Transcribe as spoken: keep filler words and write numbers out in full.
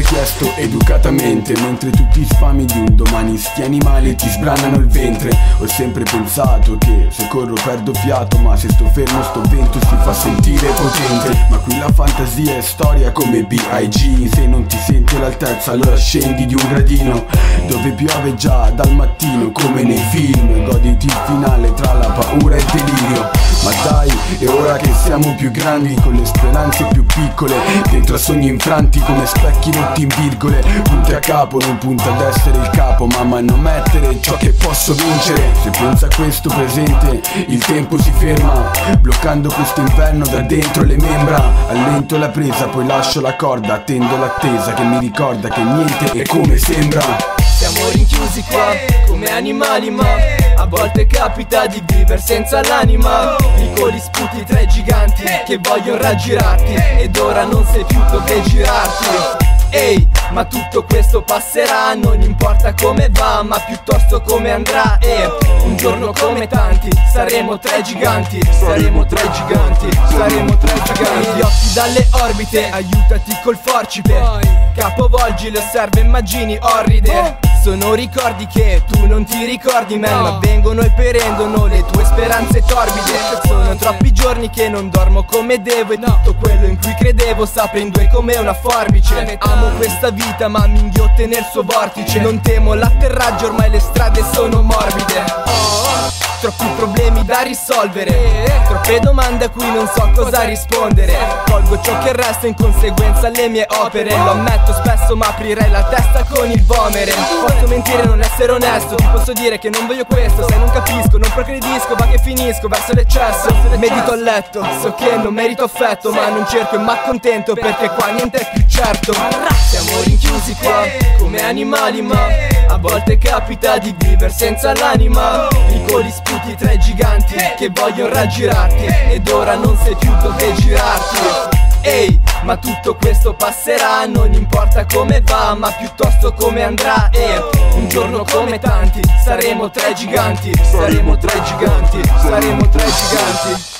chiesto educatamente, mentre tu ti sfami di un domani sti animali ti sbranano il ventre. Ho sempre pensato che se corro perdo fiato, ma se sto fermo sto vento si fa sentire potente. Ma qui la fantasia è storia come B I G, se non ti senti all'altezza allora scendi di un gradino, dove piove già dal mattino come nei film. Goditi il finale tra la paura e il delirio. Ma dai, è ora che siamo più grandi, con le speranze più piccole, dentro a sogni infranti come specchi rotti in virgole. Punti a capo, non punta ad essere il capo, ma a manomettere ciò che posso vincere. Se pensa a questo presente, il tempo si ferma, bloccando questo inverno da dentro le membra. Allento la presa, poi lascio la corda, attendo l'attesa che mi ricorda che niente è come sembra. Siamo rinchiusi qua come animali, ma a volte capita di vivere senza l'anima. Piccoli sputi tra i giganti che vogliono raggirarti, ed ora non sai più dove girarti. Ehi, ma tutto questo passerà, non importa come va, ma piuttosto come andrà. E un giorno come tanti saremo tre giganti, saremo tre giganti, saremo tre giganti. Gli occhi dalle orbite, aiutati col forcipe, capovolgi le osserve, immagini orride. Sono ricordi che tu non ti ricordi, man, ma vengono e perendono le tue speranze torbide. Sono troppi giorni che non dormo come devo, e tutto quello in cui credevo s'apre in due come una forbice. Amo questa vita ma mi inghiotte nel suo vortice. Non temo l'atterraggio, ormai le strade sono morbide. Troppi problemi da risolvere, troppe domande a cui non so cosa rispondere. Colgo ciò che resta in conseguenza alle mie opere. Lo ammetto spesso ma aprirei la testa con il vomere. Posso mentire, non essere onesto, ti posso dire che non voglio questo. Se non capisco, non progredisco, va che finisco verso l'eccesso. Medito a letto, so che non merito affetto, ma non cerco e m'accontento perché qua niente è più certo. Siamo rinchiusi qua come animali, ma a volte capita di vivere senza l'anima. Piccoli sputi tra i giganti che vogliono raggirarti, ed ora non sai più dove girarti. Ehi, ma tutto questo passerà, non importa come va, ma piuttosto come andrà. E un giorno come tanti saremo tre giganti, saremo tre giganti, saremo tre giganti.